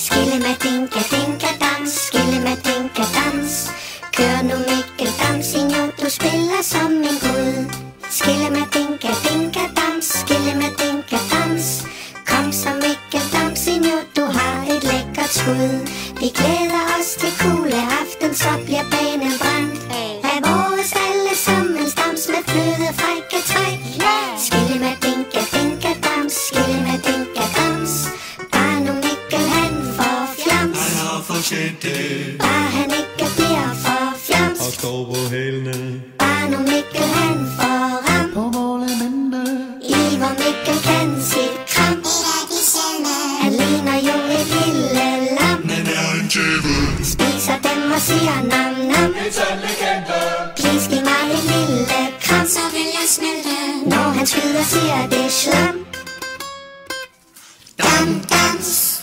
Skillemadinka-dinka-dans, skillemadinka-dans. Kør nu Mikkel Damsino, du spiller som en gud. Skillemadinka-dinka-dans, skillemadinka-dans. Kom så Mikkel Damsino, du har et lækkert skud. Vi glæder os til kugle aften, så bliver banen brændt af vores allesammens dans med flødefrække træk. Skillemadinka-dinka-dans, skillemadinka-dans. Bare nu Mikkel han får fjams, Han har fortjent det, bare han ikke bliver for fjams. og står på hælene Bare nu Mikkel han får ram, på målemændene. i hvor Mikkel kan sit kram. Han ligner jo et lille lam, Men er en djævel, spiser dem og siger nam nam. en sand legende. Please giv mig et lille kram, så vil jeg smelte. Når han skyder siger det slam. Dam